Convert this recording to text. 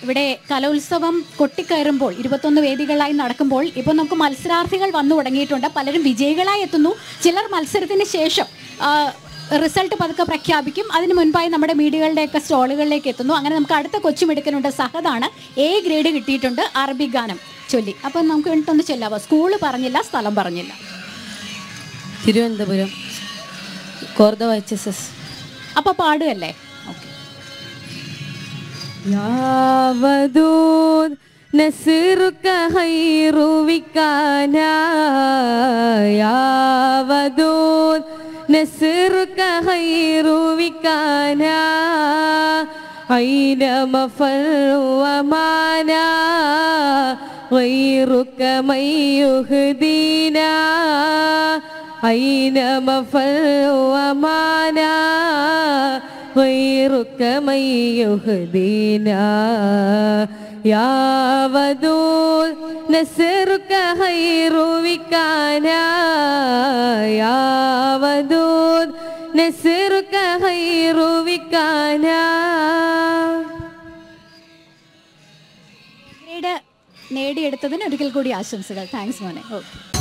ഇവിടെ കലോത്സവം കൊട്ടിക്കയറുമ്പോൾ 21 വേദികളായി നടക്കുമ്പോൾ ഇപ്പോൾ നമുക്ക് മത്സരാർത്ഥികൾ വന്നു തുടങ്ങിയിട്ടുണ്ട്. പലരും വിജയികളായി എത്തുന്നു. ചിലർ മത്സരത്തിന് ശേഷം റിസൾട്ട് പതുക്കെ പ്രഖ്യാപിക്കും. അതിന് മുൻപായി നമ്മുടെ മീഡിയകളുടെയൊക്കെ സ്റ്റോളുകളിലേക്ക് എത്തുന്നു. അങ്ങനെ നമുക്ക് അടുത്ത കൊച്ചുമിടുക്കനുണ്ട്. സഹദാണ്, A ഗ്രേഡ് കിട്ടിയിട്ടുണ്ട് അറബി ഗാനം ചൊല്ലി. അപ്പം നമുക്ക് വേണ്ടിട്ടൊന്ന് ചൊല്ലാവോ? സ്കൂള് പറഞ്ഞില്ല, സ്ഥലം പറഞ്ഞില്ല. തിരുവനന്തപുരം കോർദവ HSS. അപ്പോൾ പാടുകയല്ലേ? യാവദൂൻ നസ്റുക ഖൈറു വികാനാ യാവദൂൻ നസ്റുക ഖൈറു വികാനാ ഐന മഫൽ വമാനാ ഗൈറുക മൻ യുഹ്ദീനാ ഐന മഫൽ വമാനാ غيرك من يهدينا يا ودود نصرك خير وكانا يا ودود نصرك خير وكانا. നേടിയെടുത്തതിന് ഒരിക്കൽ കൂടി ആശംസകൾ. താങ്ക്സ് മോനെ. ഓക്കെ.